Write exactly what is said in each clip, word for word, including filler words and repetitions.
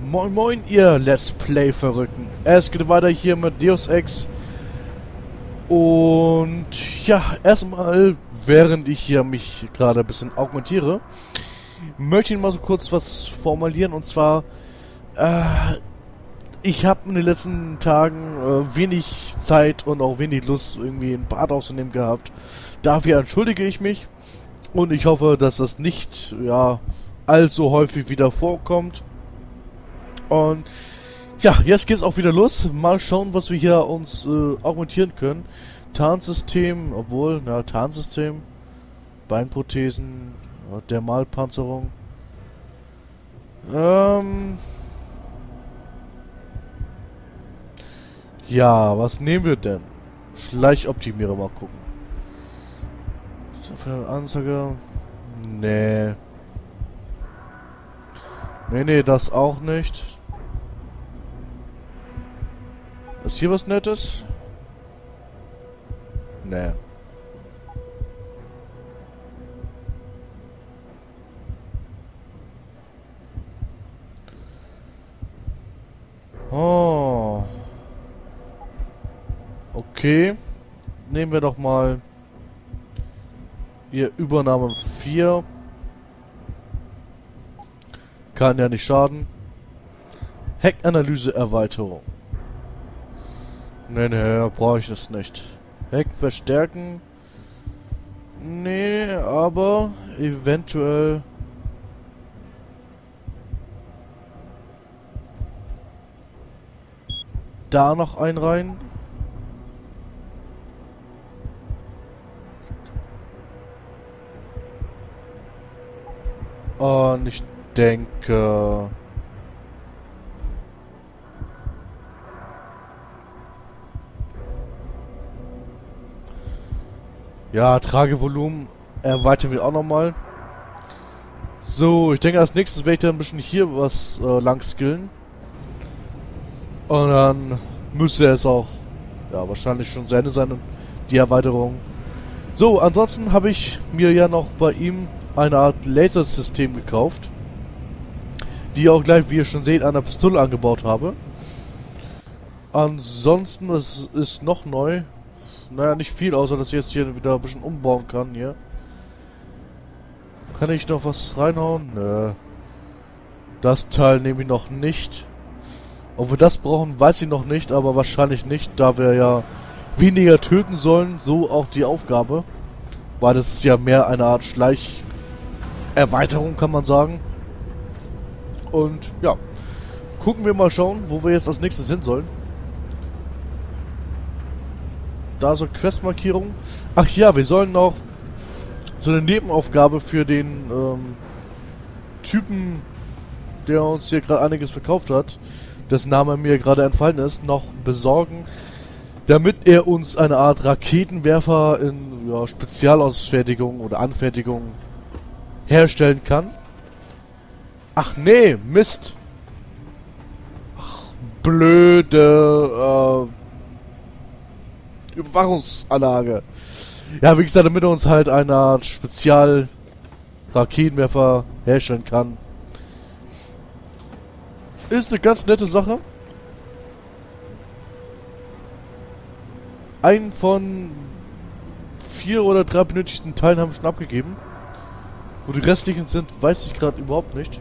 Moin moin ihr Let's Play Verrückten. Es geht weiter hier mit Deus Ex. Und ja, erstmal, während ich hier mich gerade ein bisschen augmentiere, möchte ich mal so kurz was formulieren. Und zwar, äh, ich habe in den letzten Tagen äh, wenig Zeit und auch wenig Lust, irgendwie ein Bad aufzunehmen gehabt. Dafür entschuldige ich mich. Und ich hoffe, dass das nicht, ja, allzu häufig wieder vorkommt. Und ja, jetzt geht's auch wieder los. Mal schauen, was wir hier uns äh, augmentieren können. Tarnsystem, obwohl, na, Tarnsystem, Beinprothesen, ja, Dermalpanzerung. Ähm. Ja, was nehmen wir denn? Schleichoptimierer, mal gucken. Anzeige. Nee. Nee, nee, das auch nicht. Ist hier was Nettes? Nee. Oh. Okay. Nehmen wir doch mal hier Übernahme vier. Kann ja nicht schaden. Heckanalyse Erweiterung. Nee, nee, brauche ich das nicht. Heck verstärken. Nee, aber eventuell. Da noch ein rein. Und ich denke... Ja, Tragevolumen erweitern wir auch nochmal. So, ich denke als nächstes werde ich dann ein bisschen hier was äh, lang skillen. Und dann müsste es auch, ja, wahrscheinlich schon zu Ende sein, die Erweiterung. So, ansonsten habe ich mir ja noch bei ihm eine Art Lasersystem gekauft. Die auch gleich, wie ihr schon seht, an der Pistole angebaut habe. Ansonsten, es ist noch neu. Naja, nicht viel, außer dass ich jetzt hier wieder ein bisschen umbauen kann hier. Kann ich noch was reinhauen? Nö. Das Teil nehme ich noch nicht. Ob wir das brauchen, weiß ich noch nicht, aber wahrscheinlich nicht, da wir ja weniger töten sollen, so auch die Aufgabe. Weil das ist ja mehr eine Art Schleicherweiterung, kann man sagen. Und ja, gucken wir mal schauen, wo wir jetzt als nächstes hin sollen. Da so Questmarkierung. Ach ja, wir sollen noch so eine Nebenaufgabe für den ähm, Typen, der uns hier gerade einiges verkauft hat, dessen Name mir gerade entfallen ist, noch besorgen, damit er uns eine Art Raketenwerfer in ja, Spezialausfertigung oder Anfertigung herstellen kann. Ach nee, Mist. Ach, blöde äh, Überwachungsanlage. Ja, wie gesagt, damit er uns halt eine Art Spezial-Raketenwerfer herstellen kann. Ist eine ganz nette Sache. Einen von vier oder drei benötigten Teilen haben wir schon abgegeben. Wo die restlichen sind, weiß ich gerade überhaupt nicht.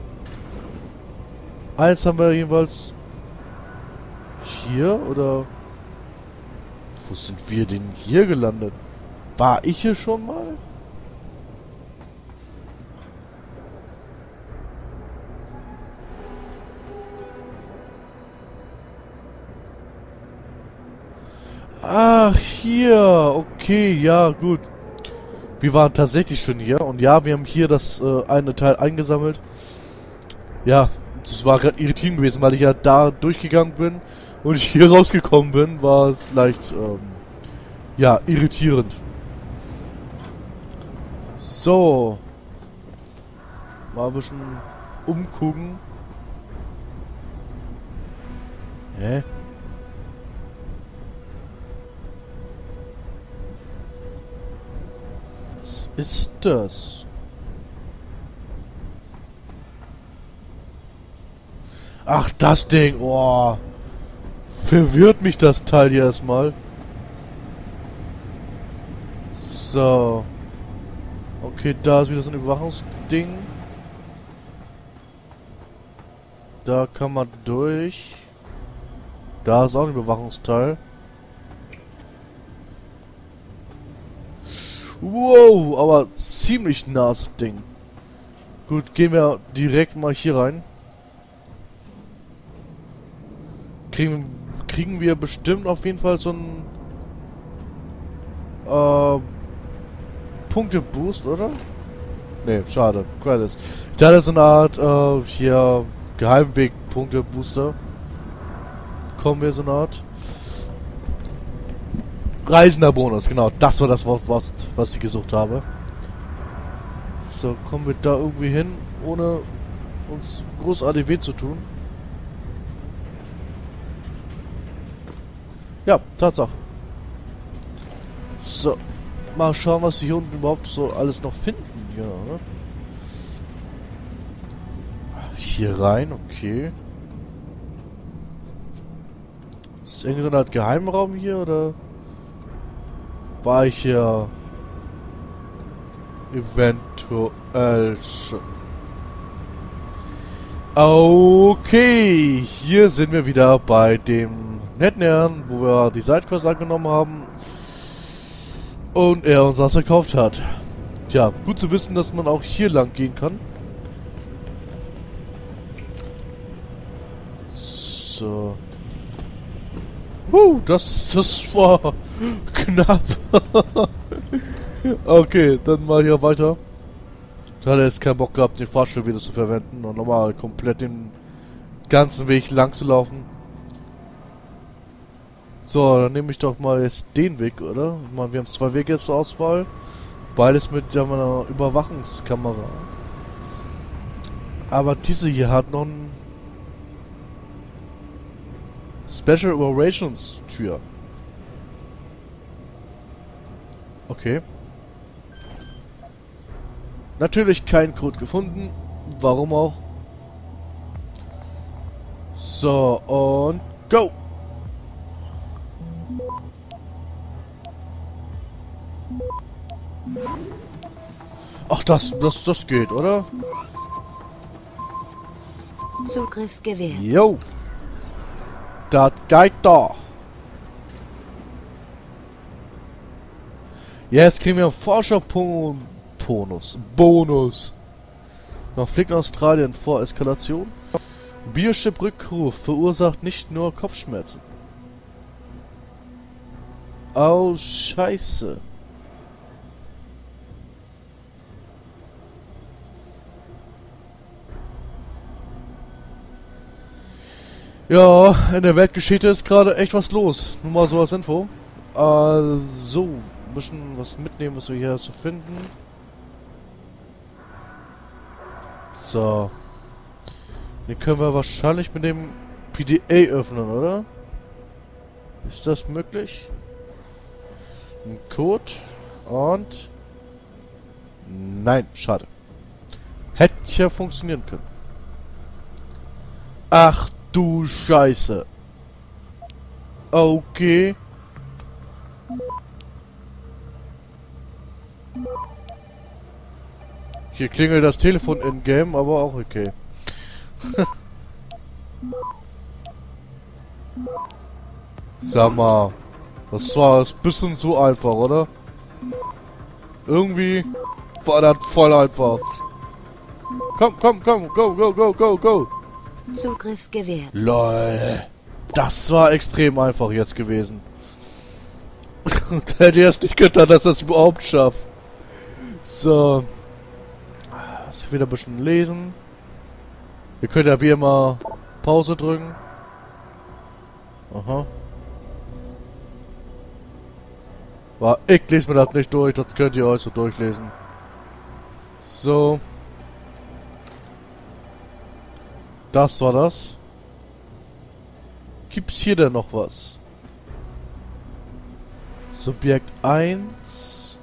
Eins haben wir jeweils hier, oder... Wo sind wir denn hier gelandet? War ich hier schon mal? Ach, hier. Okay, ja, gut. Wir waren tatsächlich schon hier. Und ja, wir haben hier das äh, eine Teil eingesammelt. Ja, das war gerade irritierend gewesen, weil ich ja da durchgegangen bin und ich hier rausgekommen bin, war es leicht, ähm, ja, irritierend. So. Mal ein bisschen umgucken. Hä? Was ist das? Ach, das Ding. Oh. Verwirrt mich das Teil hier erstmal. So. Okay, da ist wieder so ein Überwachungsding. Da kann man durch. Da ist auch ein Überwachungsteil. Wow, aber ziemlich nahes Ding. Gut, gehen wir direkt mal hier rein. Kriegen, kriegen wir bestimmt auf jeden Fall so einen äh, Punkte-Boost, oder? Ne, schade. Credits. Ich hatte so eine Art äh, hier Geheimweg-Punkte-Booster. Kommen wir so eine Art. Reisender Bonus, genau. Das war das Wort, was, was ich gesucht habe. So, kommen wir da irgendwie hin, ohne uns großartig weh zu tun. Ja, Tatsache. So, mal schauen, was sie hier unten überhaupt so alles noch finden. Ja, ne? Hier rein, okay. Ist irgendwie so eine Art Geheimraum hier, oder war ich hier eventuell schon? Okay, hier sind wir wieder bei dem netten Herrn, wo wir die Sidequest angenommen haben und er uns das verkauft hat. Tja, gut zu wissen, dass man auch hier lang gehen kann. So. Uh, das, das war knapp. Okay, dann mal hier weiter. Da hat er jetzt keinen Bock gehabt, den Fahrstuhl wieder zu verwenden und nochmal komplett den ganzen Weg lang zu laufen. So, dann nehme ich doch mal jetzt den Weg, oder? Ich meine, wir haben zwei Wege jetzt zur Auswahl. Beides mit ja, einer Überwachungskamera. Aber diese hier hat noch ein Special Operations Tür. Okay. Natürlich kein Code gefunden. Warum auch? So, und go! Ach, das, das, das geht, oder? Zugriff gewährt. Jo! Das geht doch! Jetzt kriegen wir einen Forscher-Bonus. Bonus! Konflikt in Australien vor Eskalation. Biochip-Rückruf verursacht nicht nur Kopfschmerzen. Oh, scheiße. Ja, in der Weltgeschichte ist gerade echt was los. Nur mal so als Info. Äh, so, ein bisschen was mitnehmen, was wir hier zu finden. So. Den können wir wahrscheinlich mit dem P D A öffnen, oder? Ist das möglich? Ein Code und... Nein, schade. Hätte ja funktionieren können. Ach du Scheiße. Okay. Hier klingelt das Telefon in-game, aber auch okay. Sag mal, das war ein bisschen zu einfach, oder? Irgendwie war das voll einfach. Komm, komm, komm, go, go, go, go, go. Zugriff gewährt. Lol. Das war extrem einfach jetzt gewesen. Und hätte erst nicht gedacht, dass das überhaupt schafft. So. Lass wieder ein bisschen lesen. Ihr könnt ja wie immer Pause drücken. Aha. War, ich lese mir das nicht durch, das könnt ihr euch so durchlesen. So. Das war das. Gibt's hier denn noch was? Subjekt eins.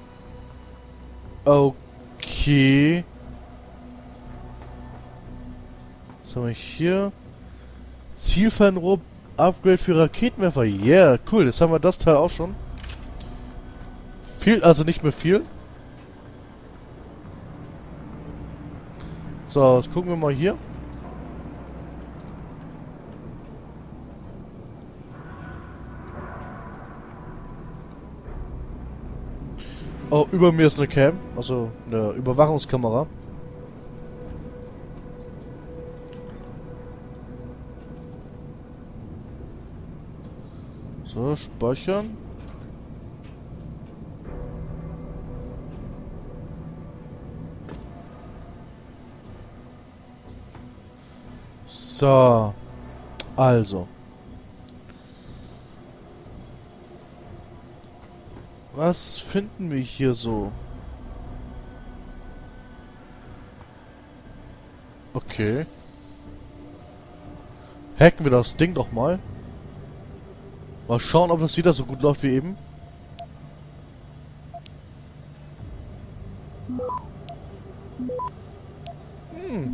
Okay. Was haben wir hier? Zielfernrohr Upgrade für Raketenwerfer. Yeah, cool. Jetzt haben wir das Teil auch schon. Viel, also nicht mehr viel. So, jetzt gucken wir mal hier. Oh, über mir ist eine Cam, also eine Überwachungskamera. So, speichern. So, also. Was finden wir hier so? Okay. Hacken wir das Ding doch mal. Mal schauen, ob das wieder so gut läuft wie eben. Hm.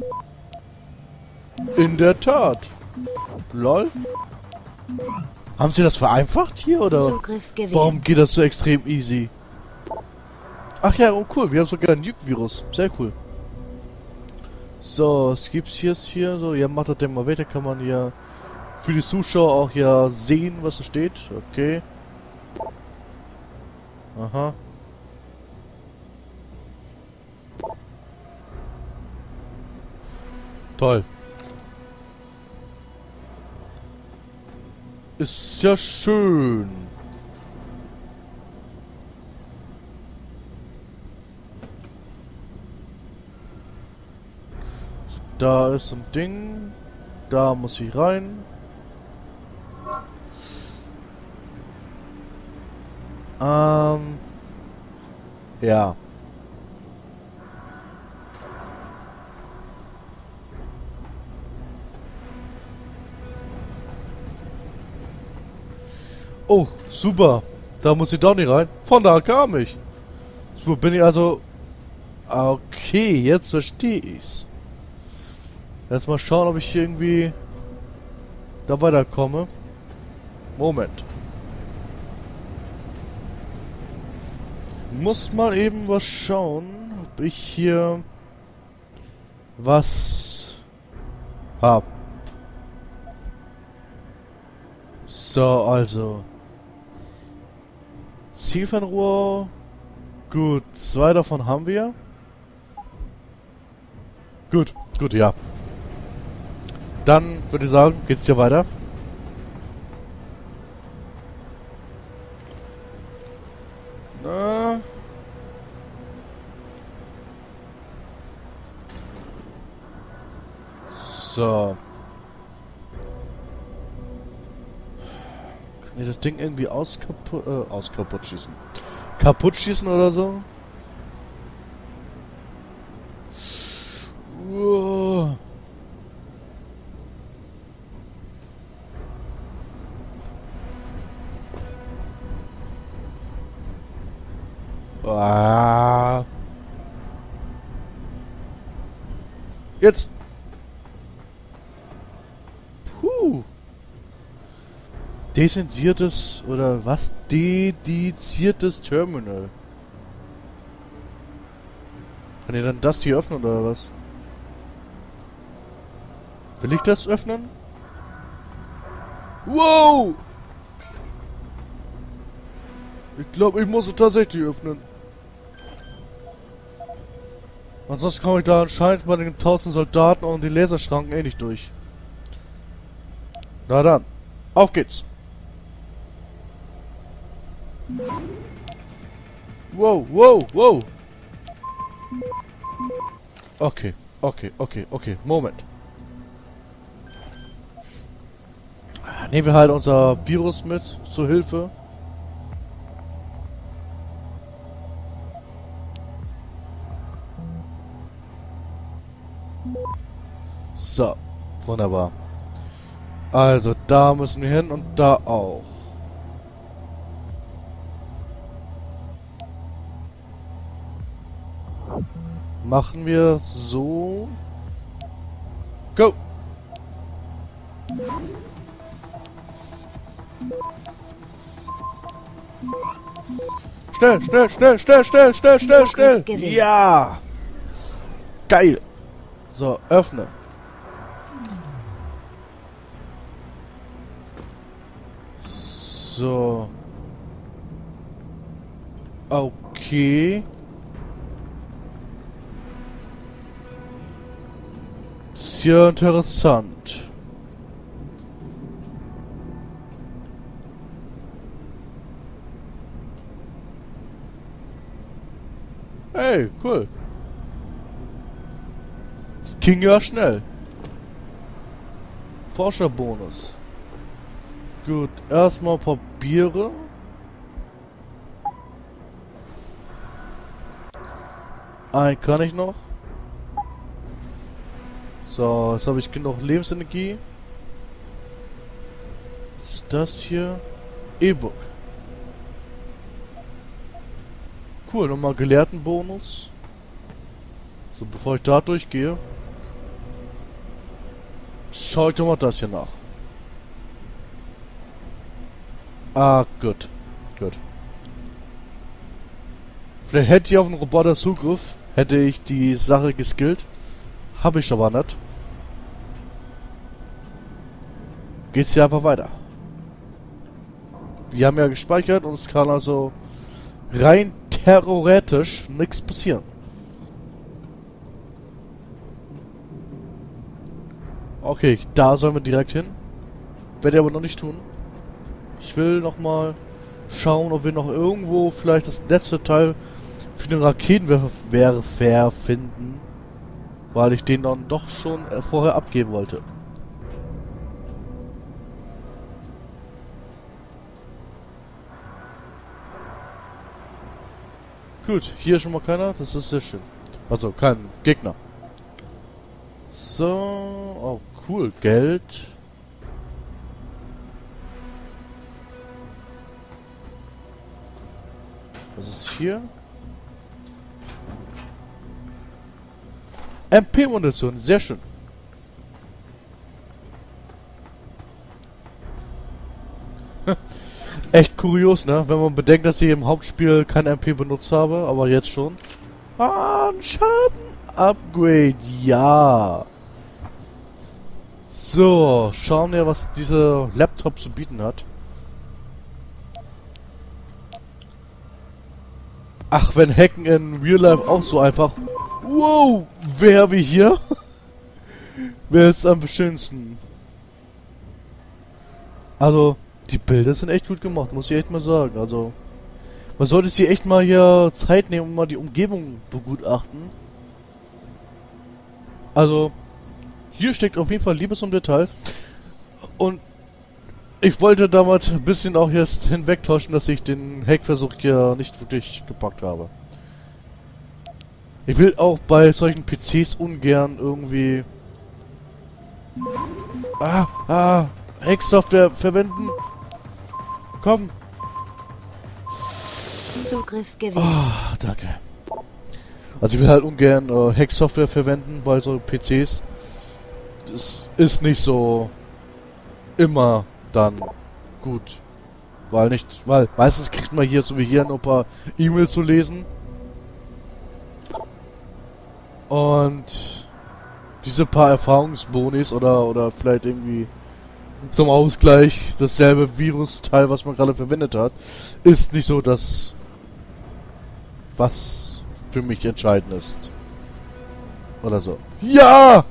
In der Tat. Lol. Haben sie das vereinfacht hier, oder? Zugriff gewährt. Warum geht das so extrem easy? Ach ja, oh cool, wir haben sogar ein Nuke-Virus. Sehr cool. So, was gibt's hier, hier so? Ja, macht das denn mal weiter, kann man hier für die Zuschauer auch hier sehen, was da steht. Okay. Aha. Toll. Ist ja schön. Da ist ein Ding. Da muss ich rein. Ähm. Ja. Oh, super. Da muss ich doch nicht rein. Von da kam ich. So bin ich also... Okay, jetzt verstehe ich's. Jetzt mal schauen, ob ich irgendwie da weiterkomme. Moment. Muss mal eben was schauen, ob ich hier was hab. So, also. Zielfernrohr. Gut, zwei davon haben wir. Gut, gut, ja. Dann würde ich sagen, geht's hier weiter. Na. So. Kann ich das Ding irgendwie auskaputt, äh, auskaputt schießen? Kaputt schießen oder so? Uah. Ah. Jetzt. Puh. Desensiertes oder was? Dediziertes Terminal. Kann ich dann das hier öffnen oder was? Will ich das öffnen? Wow! Ich glaube, ich muss es tatsächlich öffnen. Ansonsten komme ich da anscheinend bei den tausend Soldaten und den Laserschranken eh nicht durch. Na dann, auf geht's! Wow, wow, wow! Okay, okay, okay, okay, Moment. Nehmen wir halt unser Virus mit zur Hilfe. So, wunderbar. Also, da müssen wir hin und da auch. Machen wir so. Go! Schnell, schnell, schnell, schnell, schnell, schnell, schnell, schnell. Gewinnt. Ja. Geil. So, öffne. So. Okay. Sehr interessant. Hey, cool. Das ging ja schnell. Forscherbonus. Gut, erstmal Papiere. Ein kann ich noch. So, jetzt habe ich genug Lebensenergie. Was ist das hier? E-Book. Cool, nochmal Gelehrtenbonus. So, bevor ich da durchgehe, schaue ich doch mal das hier nach. Ah, gut. Gut. Vielleicht hätte ich auf den Roboter Zugriff, hätte ich die Sache geskillt. Habe ich aber nicht. Geht's hier einfach weiter. Wir haben ja gespeichert und es kann also rein theoretisch nichts passieren. Okay, da sollen wir direkt hin. Werde ich aber noch nicht tun. Ich will noch mal schauen, ob wir noch irgendwo vielleicht das letzte Teil für den Raketenwerfer finden. Weil ich den dann doch schon vorher abgeben wollte. Gut, hier ist schon mal keiner. Das ist sehr schön. Also, kein Gegner. So, oh cool, Geld. Was ist hier? M P-Munition, sehr schön. Echt kurios, ne? Wenn man bedenkt, dass ich im Hauptspiel kein M P benutzt habe, aber jetzt schon. Ah, ein Schaden-Upgrade, ja. So, schauen wir, was dieser Laptop zu bieten hat. Ach, wenn Hacken in Real Life auch so einfach... Wow, wer haben wir hier? Wer ist am schönsten? Also, die Bilder sind echt gut gemacht, muss ich echt mal sagen. Also, man sollte sich echt mal hier Zeit nehmen und mal die Umgebung begutachten. Also, hier steckt auf jeden Fall Liebes im Detail. Und ich wollte damit ein bisschen auch jetzt hinwegtauschen, dass ich den Hackversuch ja nicht wirklich gepackt habe. Ich will auch bei solchen P Cs ungern irgendwie... Ah, ah, Hacksoftware verwenden. Komm. Zugriff gewählt. Ah, danke. Also ich will halt ungern äh, Hacksoftware verwenden bei so P Cs. Das ist nicht so immer dann gut. Weil nicht, weil meistens kriegt man hier so wie hier nur ein paar E-Mails zu lesen. Und diese paar Erfahrungsbonis oder oder vielleicht irgendwie zum Ausgleich dasselbe Virusteil, was man gerade verwendet hat, ist nicht so das, was für mich entscheidend ist. Oder so. Ja!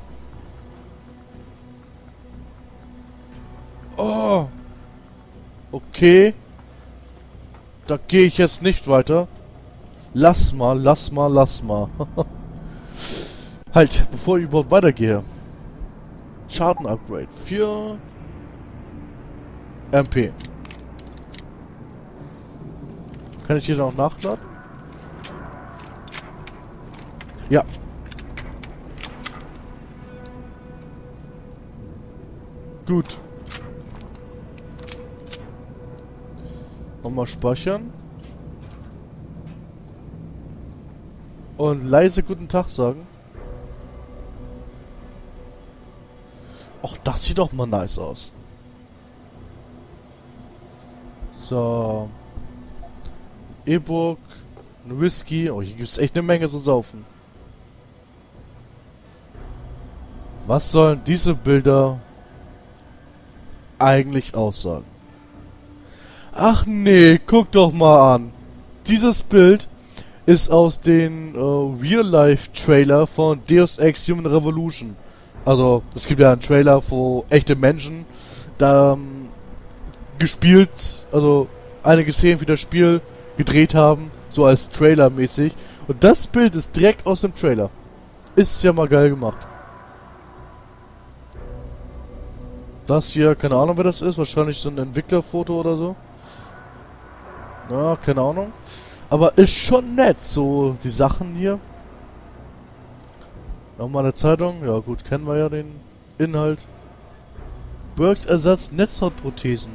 Oh! Okay. Da gehe ich jetzt nicht weiter. Lass mal, lass mal, lass mal. Halt, bevor ich überhaupt weitergehe. Schaden-Upgrade für M P. Kann ich hier noch nachladen? Ja. Gut. Nochmal speichern. Und leise guten Tag sagen. Ach, das sieht doch mal nice aus. So. E-Book, ein Whisky. Oh, hier gibt es echt eine Menge zu saufen. Was sollen diese Bilder eigentlich aussagen? Ach nee, guck doch mal an. Dieses Bild ist aus den äh, Real-Life-Trailer von Deus Ex Human Revolution. Also, es gibt ja einen Trailer, wo echte Menschen da ähm, gespielt, also einige Szenen für das Spiel gedreht haben, so als Trailer-mäßig. Und das Bild ist direkt aus dem Trailer. Ist ja mal geil gemacht. Das hier, keine Ahnung wer das ist, wahrscheinlich so ein Entwicklerfoto oder so. Na, keine Ahnung. Aber ist schon nett, so die Sachen hier. Nochmal eine Zeitung, ja gut, kennen wir ja den Inhalt. Burks Ersatz Netzhautprothesen.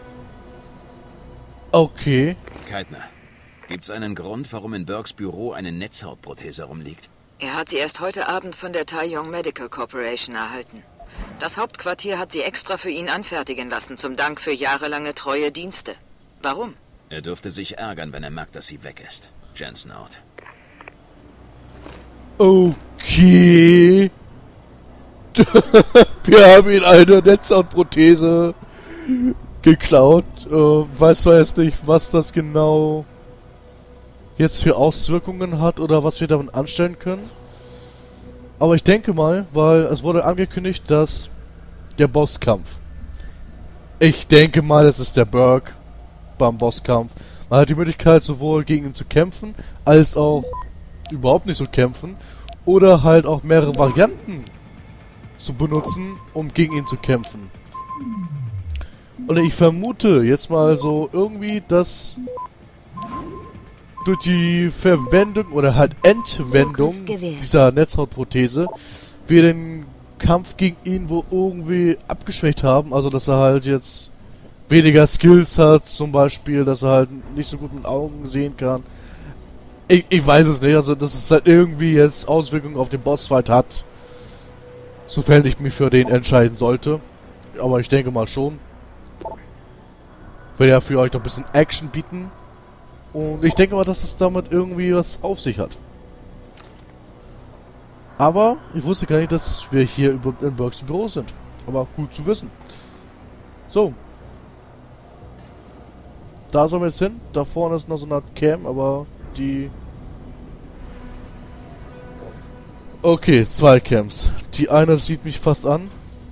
Okay. Keitner, gibt's einen Grund, warum in Burks Büro eine Netzhautprothese rumliegt? Er hat sie erst heute Abend von der Taeyong Medical Corporation erhalten. Das Hauptquartier hat sie extra für ihn anfertigen lassen, zum Dank für jahrelange treue Dienste. Warum? Er dürfte sich ärgern, wenn er merkt, dass sie weg ist. Jensen out. Okay. Wir haben ihn eine Netzhautprothese geklaut. Äh, weiß zwar jetzt nicht, was das genau jetzt für Auswirkungen hat oder was wir damit anstellen können. Aber ich denke mal, weil es wurde angekündigt, dass der Bosskampf. Ich denke mal, es ist der Burke beim Bosskampf. Man hat die Möglichkeit, sowohl gegen ihn zu kämpfen, als auch überhaupt nicht zu kämpfen. Oder halt auch mehrere Varianten zu benutzen, um gegen ihn zu kämpfen. Und ich vermute jetzt mal so irgendwie, dass durch die Verwendung oder halt Entwendung dieser Netzhautprothese wir den Kampf gegen ihn wohl irgendwie abgeschwächt haben. Also dass er halt jetzt weniger Skills hat, zum Beispiel, dass er halt nicht so gut mit Augen sehen kann. Ich, ich weiß es nicht, also dass es halt irgendwie jetzt Auswirkungen auf den Bossfight hat. Sofern ich mich für den entscheiden sollte. Aber ich denke mal schon. Will ja für euch noch ein bisschen Action bieten. Und ich denke mal, dass es damit irgendwie was auf sich hat. Aber ich wusste gar nicht, dass wir hier überhaupt in Burks Büro sind. Aber gut zu wissen. So. Da sollen wir jetzt hin. Da vorne ist noch so eine Art Cam, aber die... Okay, zwei Camps. Die eine sieht mich fast an.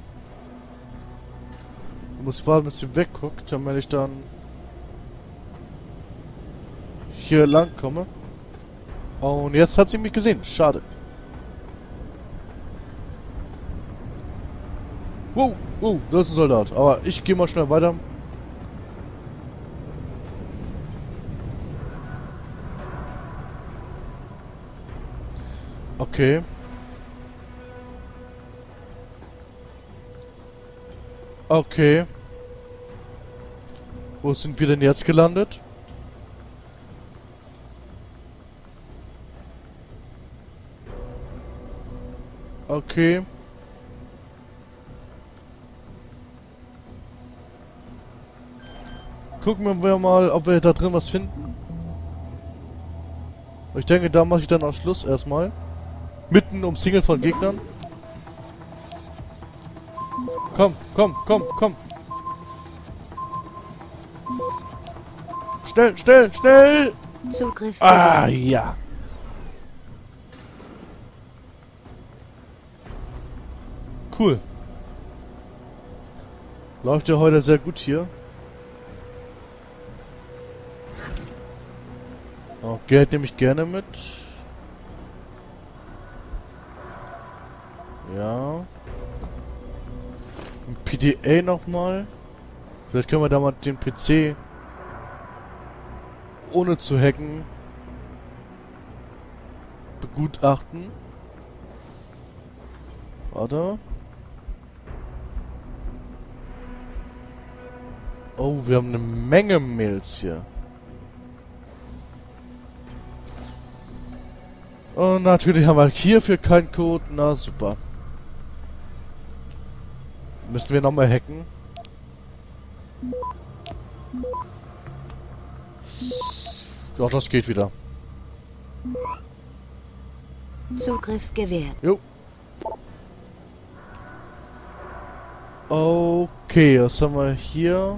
Ich muss warten, bis sie wegguckt, damit ich dann hier lang komme. Und jetzt hat sie mich gesehen. Schade. Wow, wow, das ist ein Soldat. Aber ich gehe mal schnell weiter. Okay. Okay. Wo sind wir denn jetzt gelandet? Okay. Gucken wir mal, ob wir da drin was finden. Ich denke, da mache ich dann auch Schluss erstmal. Mitten umsingelt von Gegnern. Komm, komm, komm, komm. Schnell, schnell, schnell! Zugriff Ah, gewährt. ja. Cool. Läuft ja heute sehr gut hier. Oh, Geld nehme ich gerne mit. Ja. Ein P D A nochmal. Vielleicht können wir da mal den P C ohne zu hacken begutachten. Warte. Oh, wir haben eine Menge Mails hier. Und natürlich haben wir hierfür keinen Code. Na super. Müssen wir nochmal hacken? Ja, das geht wieder. Zugriff gewährt. Jo. Okay, was haben wir hier?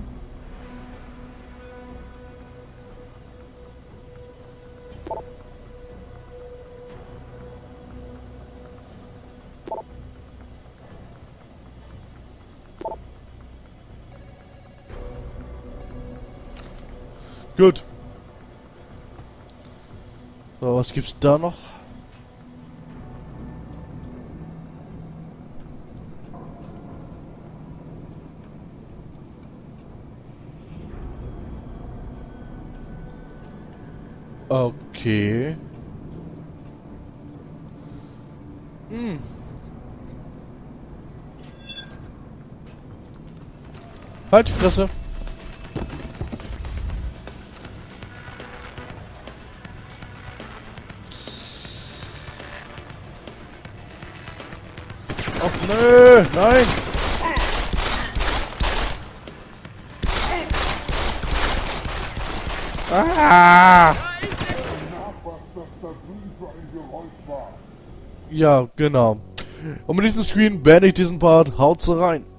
Gut. So, was gibt's da noch? Okay. Hm. Halt die Fresse. Ach nö, nein. Ah! Ja, genau. Und mit diesem Screen beende ich diesen Part. Haut rein.